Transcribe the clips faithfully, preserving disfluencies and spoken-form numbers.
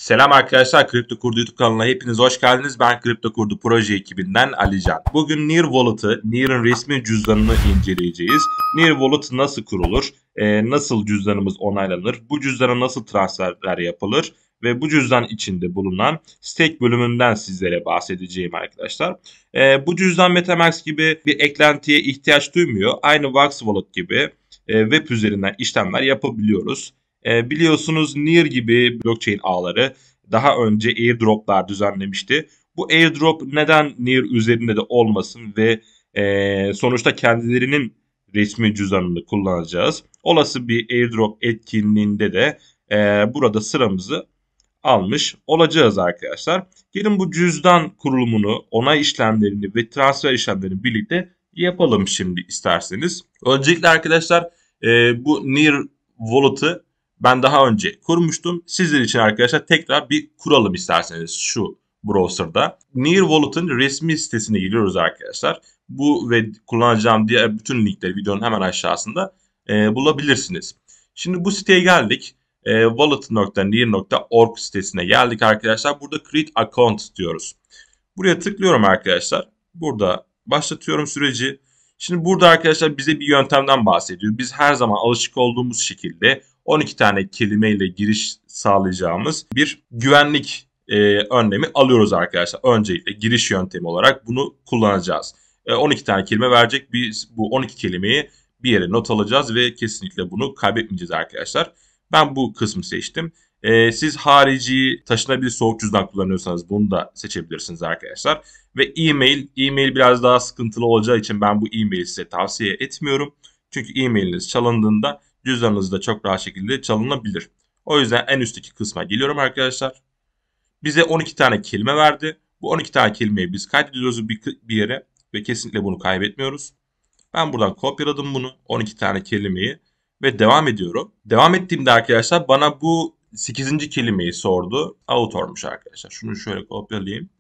Selam arkadaşlar, Kripto Kurdu YouTube kanalına hepiniz hoş geldiniz. Ben Kripto Kurdu proje ekibinden Alican. Bugün Near Wallet'ı, Near'ın resmi cüzdanını inceleyeceğiz. Near Wallet nasıl kurulur, e, nasıl cüzdanımız onaylanır, bu cüzdana nasıl transferler yapılır ve bu cüzdan içinde bulunan stake bölümünden sizlere bahsedeceğim arkadaşlar. E, bu cüzdan MetaMask gibi bir eklentiye ihtiyaç duymuyor. Aynı Wax Wallet gibi e, web üzerinden işlemler yapabiliyoruz. E, biliyorsunuz Near gibi blockchain ağları daha önce airdroplar düzenlemişti. Bu airdrop neden Near üzerinde de olmasın ve e, sonuçta kendilerinin resmi cüzdanını kullanacağız. Olası bir airdrop etkinliğinde de e, burada sıramızı almış olacağız arkadaşlar. Gelin bu cüzdan kurulumunu, onay işlemlerini ve transfer işlemlerini birlikte yapalım şimdi isterseniz. Öncelikle arkadaşlar e, bu Near Wallet'ı ben daha önce kurmuştum. Sizler için arkadaşlar tekrar bir kuralım isterseniz şu browser'da. Near Wallet'ın resmi sitesine giriyoruz arkadaşlar. Bu ve kullanacağım diğer bütün linkleri videonun hemen aşağısında e, bulabilirsiniz. Şimdi bu siteye geldik. E, wallet nokta near nokta org sitesine geldik arkadaşlar. Burada create account diyoruz. Buraya tıklıyorum arkadaşlar. Burada başlatıyorum süreci. Şimdi burada arkadaşlar bize bir yöntemden bahsediyor. Biz her zaman alışık olduğumuz şekilde on iki tane kelimeyle giriş sağlayacağımız bir güvenlik e, önlemi alıyoruz arkadaşlar. Öncelikle giriş yöntemi olarak bunu kullanacağız. E, on iki tane kelime verecek. Biz bu on iki kelimeyi bir yere not alacağız ve kesinlikle bunu kaybetmeyeceğiz arkadaşlar. Ben bu kısmı seçtim. E, siz harici taşınabilir soğuk cüzdan kullanıyorsanız bunu da seçebilirsiniz arkadaşlar. Ve e-mail, e-mail biraz daha sıkıntılı olacağı için ben bu e-maili size tavsiye etmiyorum. Çünkü e-mailiniz çalındığında cüzdanınız da çok rahat şekilde çalınabilir. O yüzden en üstteki kısma geliyorum arkadaşlar. Bize on iki tane kelime verdi. Bu on iki tane kelimeyi biz kaydediyoruz bir, bir yere ve kesinlikle bunu kaybetmiyoruz. Ben buradan kopyaladım bunu on iki tane kelimeyi ve devam ediyorum. Devam ettiğimde arkadaşlar bana bu sekizinci kelimeyi sordu. Author'muş arkadaşlar. Şunu şöyle kopyalayayım.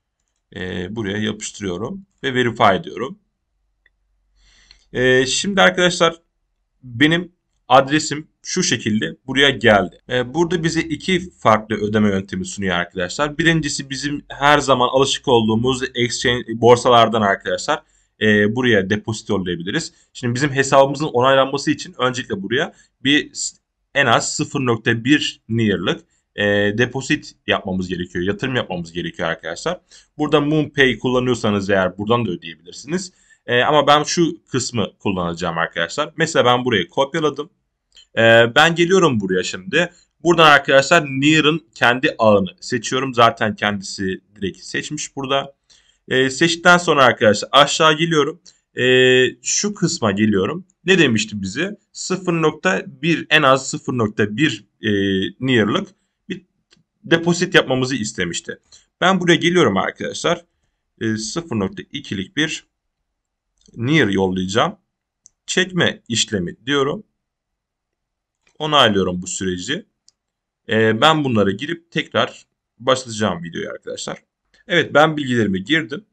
Ee, buraya yapıştırıyorum ve verify ediyorum. Ee, şimdi arkadaşlar benim adresim şu şekilde buraya geldi. Ee, burada bize iki farklı ödeme yöntemi sunuyor arkadaşlar. Birincisi bizim her zaman alışık olduğumuz exchange borsalardan arkadaşlar. E, buraya depozit yollayabiliriz. Şimdi bizim hesabımızın onaylanması için öncelikle buraya bir en az sıfır nokta bir Near'lık e, depozit yapmamız gerekiyor. Yatırım yapmamız gerekiyor arkadaşlar. Burada MoonPay kullanıyorsanız eğer buradan da ödeyebilirsiniz. E, ama ben şu kısmı kullanacağım arkadaşlar. Mesela ben burayı kopyaladım. E, ben geliyorum buraya şimdi. Buradan arkadaşlar Near'ın kendi ağını seçiyorum. Zaten kendisi direkt seçmiş burada. E, seçtikten sonra arkadaşlar aşağı geliyorum. E, şu kısma geliyorum. Ne demişti bize? sıfır nokta bir en az sıfır nokta bir e, Near'lık bir depozit yapmamızı istemişti. Ben buraya geliyorum arkadaşlar. E, sıfır nokta ikilik bir Near yollayacağım. Çekme işlemi diyorum. Onaylıyorum bu süreci. E, ben bunlara girip tekrar başlatacağım videoyu arkadaşlar. Evet, ben bilgilerimi girdim.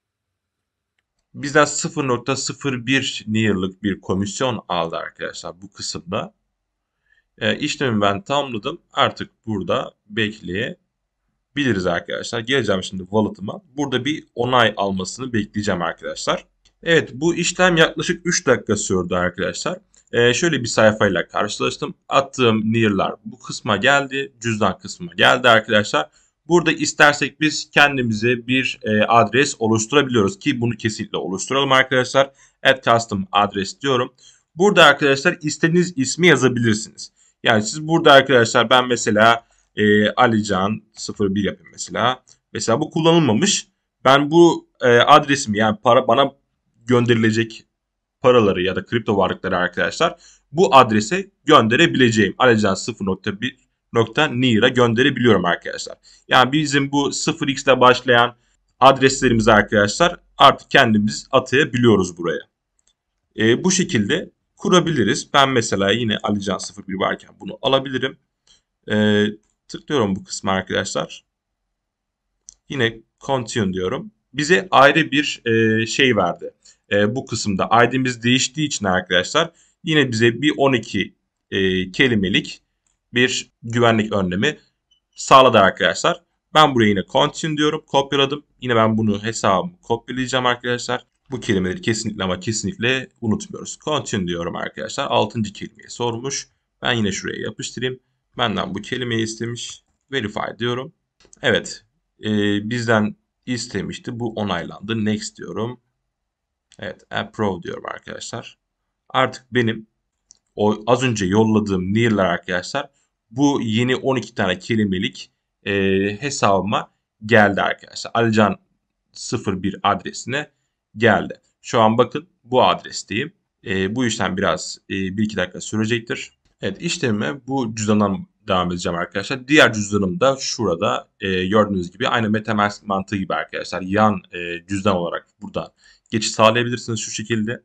Bizden sıfır nokta sıfır bir Near'lık bir komisyon aldı arkadaşlar bu kısımda. E, işlemi ben tamamladım. Artık burada bekleyebiliriz arkadaşlar. Geleceğim şimdi wallet'ıma. Burada bir onay almasını bekleyeceğim arkadaşlar. Evet, bu işlem yaklaşık üç dakika sürdü arkadaşlar. E, şöyle bir sayfayla karşılaştım. Attığım Near'lar bu kısma geldi. Cüzdan kısmına geldi arkadaşlar. Burada istersek biz kendimize bir e, adres oluşturabiliyoruz ki bunu kesinlikle oluşturalım arkadaşlar. Add custom adres diyorum. Burada arkadaşlar istediğiniz ismi yazabilirsiniz. Yani siz burada arkadaşlar ben mesela e, Alican sıfır bir yapayım mesela. Mesela bu kullanılmamış. Ben bu e, adresimi yani para bana gönderilecek paraları ya da kripto varlıkları arkadaşlar bu adrese gönderebileceğim. Alican sıfır nokta bir nokta Near'a gönderebiliyorum arkadaşlar. Yani bizim bu sıfır x'te başlayan adreslerimizi arkadaşlar artık kendimiz atayabiliyoruz buraya. E, bu şekilde kurabiliriz. Ben mesela yine Alican sıfır bir varken bunu alabilirim. E, tıklıyorum bu kısma arkadaşlar. Yine continue diyorum. Bize ayrı bir e, şey verdi. E, bu kısımda I D'miz değiştiği için arkadaşlar yine bize bir on iki e, kelimelik bir güvenlik önlemi sağladı arkadaşlar. Ben buraya yine continue diyorum. Kopyaladım. Yine ben bunu hesabımı kopyalayacağım arkadaşlar. Bu kelimeleri kesinlikle ama kesinlikle unutmuyoruz. Continue diyorum arkadaşlar. altıncı kelimeyi sormuş. Ben yine şuraya yapıştırayım. Benden bu kelimeyi istemiş. Verify diyorum. Evet. E, bizden istemişti. Bu onaylandı. Next diyorum. Evet. Approve diyorum arkadaşlar. Artık benim o az önce yolladığım near'lar arkadaşlar bu yeni on iki tane kelimelik e, hesabıma geldi arkadaşlar. Alican sıfır bir adresine geldi. Şu an bakın bu adresteyim. E, bu işlem biraz e, bir iki dakika sürecektir. Evet, işlemime bu cüzdandan devam edeceğim arkadaşlar. Diğer cüzdanım da şurada e, gördüğünüz gibi aynı MetaMask mantığı gibi arkadaşlar. Yan e, cüzdan olarak burada geçiş sağlayabilirsiniz şu şekilde.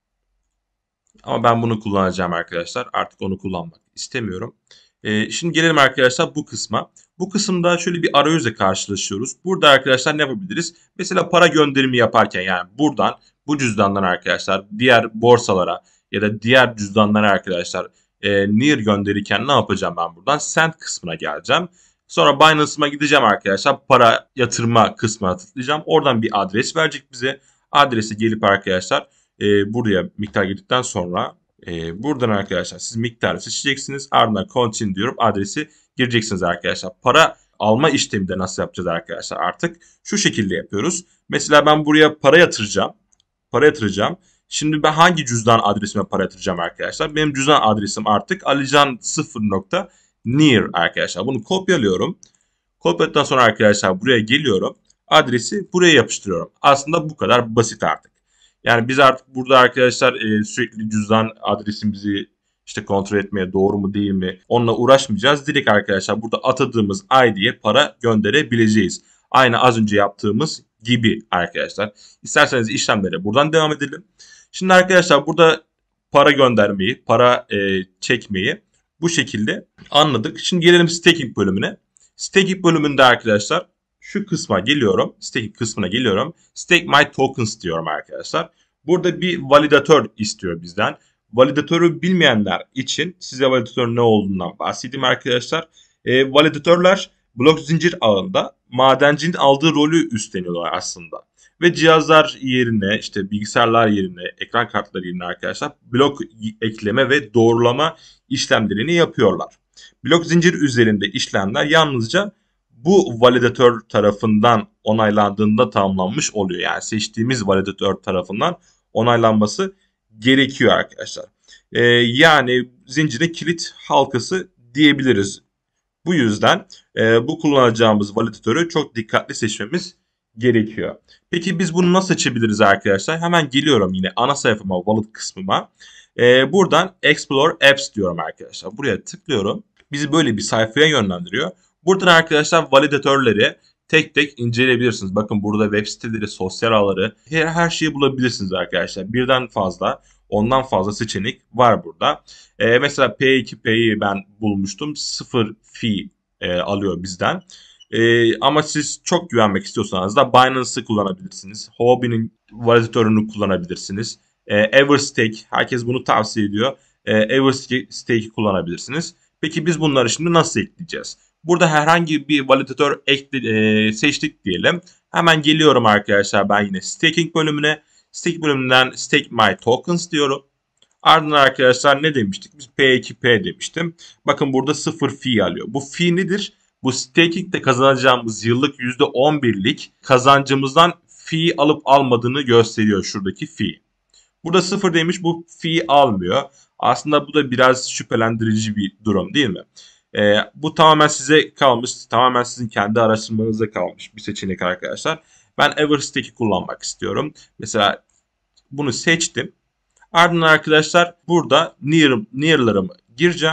Ama ben bunu kullanacağım arkadaşlar. Artık onu kullanmak istemiyorum. Ee, şimdi gelelim arkadaşlar bu kısma. Bu kısımda şöyle bir arayüzle karşılaşıyoruz. Burada arkadaşlar ne yapabiliriz? Mesela para gönderimi yaparken yani buradan bu cüzdandan arkadaşlar diğer borsalara ya da diğer cüzdanlara arkadaşlar e, near gönderirken ne yapacağım ben buradan? Send kısmına geleceğim. Sonra Binance'ıma gideceğim arkadaşlar. Para yatırma kısmına tıklayacağım. Oradan bir adres verecek bize. Adresi gelip arkadaşlar e, buraya miktar girdikten sonra e, buradan arkadaşlar siz miktarı seçeceksiniz. Ardından continue diyorum. Adresi gireceksiniz arkadaşlar. Para alma işlemi de nasıl yapacağız arkadaşlar artık? Şu şekilde yapıyoruz. Mesela ben buraya para yatıracağım. Para yatıracağım. Şimdi ben hangi cüzdan adresime para yatıracağım arkadaşlar? Benim cüzdan adresim artık alican sıfır nokta near arkadaşlar. Bunu kopyalıyorum. Kopyaladıktan sonra arkadaşlar buraya geliyorum. Adresi buraya yapıştırıyorum. Aslında bu kadar basit artık. Yani biz artık burada arkadaşlar e, sürekli cüzdan adresimizi işte kontrol etmeye doğru mu değil mi onunla uğraşmayacağız. Direkt arkadaşlar burada atadığımız I D'ye para gönderebileceğiz. Aynı az önce yaptığımız gibi arkadaşlar. İsterseniz işlemlere buradan devam edelim. Şimdi arkadaşlar burada para göndermeyi, para e, çekmeyi bu şekilde anladık. Şimdi gelelim staking bölümüne. Staking bölümünde arkadaşlar şu kısma geliyorum. Staking kısmına geliyorum. Stake my tokens diyorum arkadaşlar. Burada bir validatör istiyor bizden. Validatörü bilmeyenler için size validatörün ne olduğundan bahsedeyim arkadaşlar. E, validatörler blok zincir ağında madencinin aldığı rolü üstleniyorlar aslında. Ve cihazlar yerine işte bilgisayarlar yerine ekran kartları yerine arkadaşlar blok ekleme ve doğrulama işlemlerini yapıyorlar. Blok zincir üzerinde işlemler yalnızca bu validatör tarafından onaylandığında tamamlanmış oluyor. Yani seçtiğimiz validatör tarafından onaylanması gerekiyor arkadaşlar. Ee, yani zincirin kilit halkası diyebiliriz. Bu yüzden e, bu kullanacağımız validatörü çok dikkatli seçmemiz gerekiyor. Peki biz bunu nasıl seçebiliriz arkadaşlar? Hemen geliyorum yine ana sayfama, wallet kısmıma. Ee, buradan Explore Apps diyorum arkadaşlar. Buraya tıklıyorum. Bizi böyle bir sayfaya yönlendiriyor. Buradan arkadaşlar validatörleri tek tek inceleyebilirsiniz. Bakın burada web siteleri, sosyal ağları, her, her şeyi bulabilirsiniz arkadaşlar. Birden fazla, ondan fazla seçenek var burada. Ee, mesela P iki P'yi ben bulmuştum. Sıfır fee e, alıyor bizden. Ee, ama siz çok güvenmek istiyorsanız da Binance'ı kullanabilirsiniz. Huobi'nin validatörünü kullanabilirsiniz. Ee, Everstake, herkes bunu tavsiye ediyor. Ee, Everstake'i kullanabilirsiniz. Peki biz bunları şimdi nasıl ekleyeceğiz? Burada herhangi bir validatör ekle, e, seçtik diyelim. Hemen geliyorum arkadaşlar ben yine staking bölümüne. Staking bölümünden stake my tokens diyorum. Ardından arkadaşlar ne demiştik? Biz P iki P demiştim. Bakın burada sıfır fee alıyor. Bu fee nedir? Bu staking'de kazanacağımız yıllık yüzde on birlik kazancımızdan fee alıp almadığını gösteriyor şuradaki fee. Burada sıfır demiş, bu fee almıyor. Aslında bu da biraz şüphelendirici bir durum değil mi? Ee, bu tamamen size kalmış, tamamen sizin kendi araştırmanıza kalmış bir seçenek arkadaşlar. Ben Everstake'i kullanmak istiyorum. Mesela bunu seçtim. Ardından arkadaşlar burada near, near'larımı gireceğim.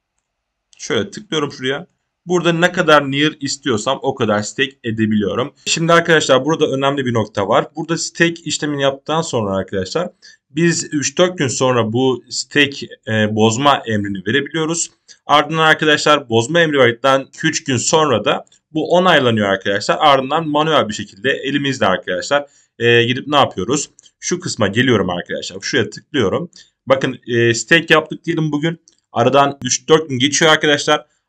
Şöyle tıklıyorum şuraya. Burada ne kadar near istiyorsam o kadar stake edebiliyorum. Şimdi arkadaşlar burada önemli bir nokta var. Burada stake işlemini yaptıktan sonra arkadaşlar biz üç dört gün sonra bu stake e, bozma emrini verebiliyoruz. Ardından arkadaşlar bozma emri verdikten iki üç gün sonra da bu onaylanıyor arkadaşlar. Ardından manuel bir şekilde elimizde arkadaşlar e, gidip ne yapıyoruz? Şu kısma geliyorum arkadaşlar. Şuraya tıklıyorum. Bakın e, stake yaptık diyelim bugün. Aradan üç dört gün geçiyor arkadaşlar.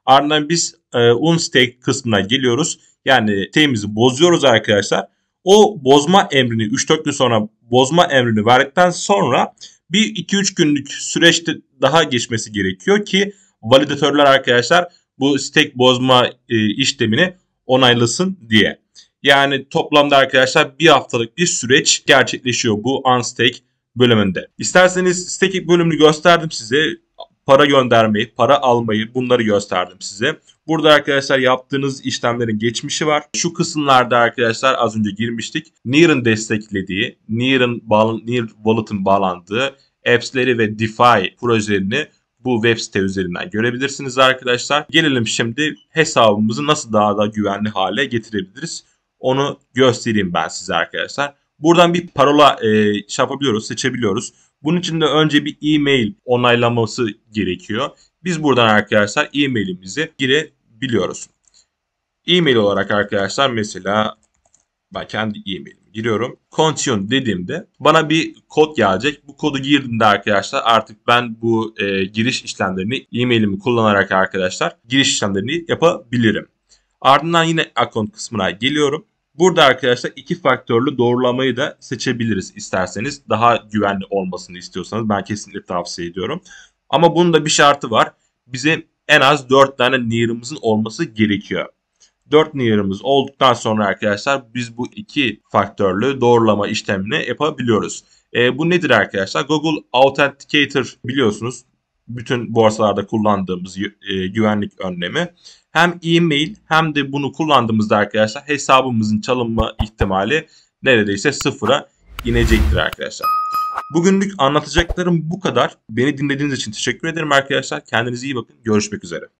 Ardından biz e, unstake kısmına geliyoruz. Yani stake'imizi bozuyoruz arkadaşlar. O bozma emrini üç dört gün sonra bozma emrini verdikten sonra bir iki üç günlük süreçte daha geçmesi gerekiyor ki validatörler arkadaşlar bu stake bozma e, işlemini onaylasın diye. Yani toplamda arkadaşlar bir haftalık bir süreç gerçekleşiyor bu unstake bölümünde. İsterseniz staking bölümünü gösterdim size. Para göndermeyi, para almayı bunları gösterdim size. Burada arkadaşlar yaptığınız işlemlerin geçmişi var. Şu kısımlarda arkadaşlar az önce girmiştik. Near'ın desteklediği, Near'ın Near Wallet'ın bağlandığı apps'leri ve DeFi projelerini bu web site üzerinden görebilirsiniz arkadaşlar. Gelelim şimdi hesabımızı nasıl daha da güvenli hale getirebiliriz. Onu göstereyim ben size arkadaşlar. Buradan bir parola e, şey yapabiliyoruz, seçebiliyoruz. Bunun için de önce bir e-mail onaylaması gerekiyor. Biz buradan arkadaşlar e-mailimizi girebiliyoruz. E-mail olarak arkadaşlar mesela ben kendi e-mailimi giriyorum. Continue dediğimde bana bir kod gelecek. Bu kodu girdiğimde arkadaşlar artık ben bu e, giriş işlemlerini e-mailimi kullanarak arkadaşlar giriş işlemlerini yapabilirim. Ardından yine account kısmına geliyorum. Burada arkadaşlar iki faktörlü doğrulamayı da seçebiliriz isterseniz. Daha güvenli olmasını istiyorsanız ben kesinlikle tavsiye ediyorum. Ama bunun da bir şartı var. Bize en az dört tane Near'ımızın olması gerekiyor. dört Near'ımız olduktan sonra arkadaşlar biz bu iki faktörlü doğrulama işlemini yapabiliyoruz. E, bu nedir arkadaşlar? Google Authenticator biliyorsunuz. Bütün borsalarda kullandığımız e, güvenlik önlemi. Hem e-mail hem de bunu kullandığımızda arkadaşlar hesabımızın çalınma ihtimali neredeyse sıfıra inecektir arkadaşlar. Bugünlük anlatacaklarım bu kadar. Beni dinlediğiniz için teşekkür ederim arkadaşlar. Kendinize iyi bakın. Görüşmek üzere.